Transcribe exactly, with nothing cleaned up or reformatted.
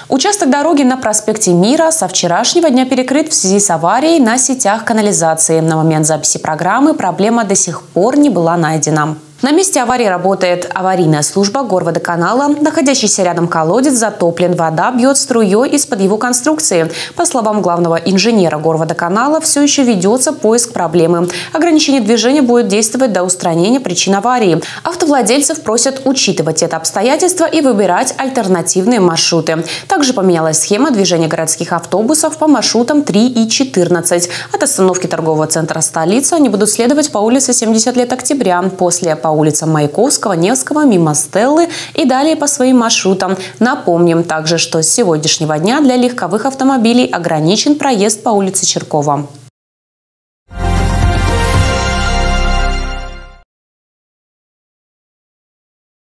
Участок дороги на проспекте Мира со вчерашнего дня перекрыт в связи с аварией на сетях канализации. На момент записи программы проблема до сих пор не была найдена. На месте аварии работает аварийная служба Горводоканала. Находящийся рядом колодец затоплен. Вода бьет струей из-под его конструкции. По словам главного инженера Горводоканала, все еще ведется поиск проблемы. Ограничение движения будет действовать до устранения причин аварии. Автовладельцев просят учитывать это обстоятельство и выбирать альтернативные маршруты. Также поменялась схема движения городских автобусов по маршрутам три и четырнадцать. От остановки торгового центра «Столица» они будут следовать по улице семьдесят лет октября, после по улицам Маяковского, Невского, мимо Стеллы и далее по своим маршрутам. Напомним также, что с сегодняшнего дня для легковых автомобилей ограничен проезд по улице Черкова.